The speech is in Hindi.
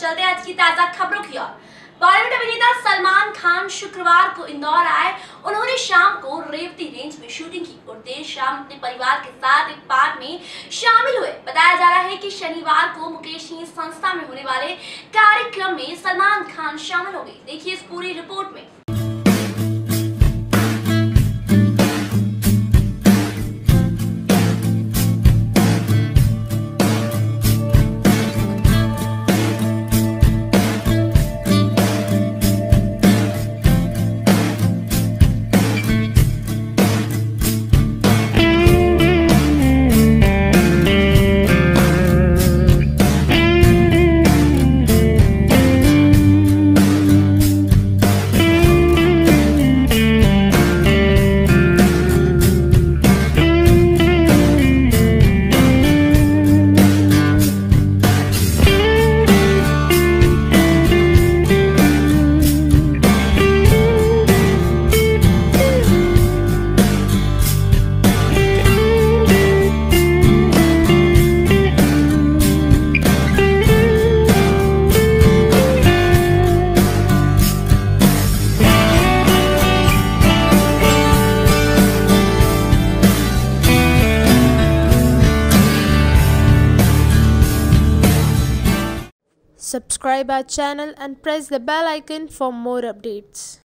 चलते हैं आज की ताजा खबरों की ओर। बॉलीवुड अभिनेता सलमान खान शुक्रवार को इंदौर आए। उन्होंने शाम को रेवती रेंज में शूटिंग की और देर शाम अपने परिवार के साथ एक पार्क में शामिल हुए। बताया जा रहा है कि शनिवार को मुकेश संस्था में होने वाले कार्यक्रम में सलमान खान शामिल होंगे। देखिए इस पूरी रिपोर्ट में। Subscribe our channel and press the bell icon for more updates.